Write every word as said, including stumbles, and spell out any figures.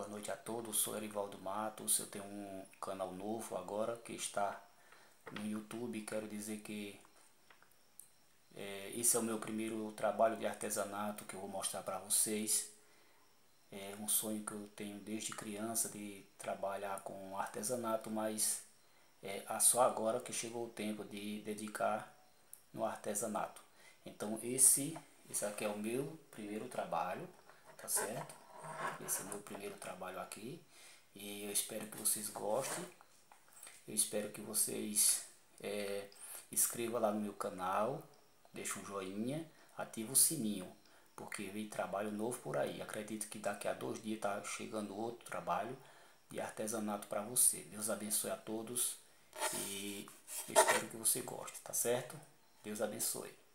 Boa noite a todos, sou Erivaldo Matos, eu tenho um canal novo agora que está no YouTube. Quero dizer que é, esse é o meu primeiro trabalho de artesanato que eu vou mostrar para vocês. É um sonho que eu tenho desde criança de trabalhar com artesanato, mas é só agora que chegou o tempo de dedicar no artesanato. Então esse, esse aqui é o meu primeiro trabalho, tá certo? Esse é o meu primeiro trabalho aqui e eu espero que vocês gostem. Eu espero que vocês é, inscrevam lá no meu canal, deixe um joinha, ativa o sininho, porque vem trabalho novo por aí. Acredito que daqui a dois dias tá chegando outro trabalho de artesanato para você. Deus abençoe a todos e eu espero que você goste, tá certo? Deus abençoe.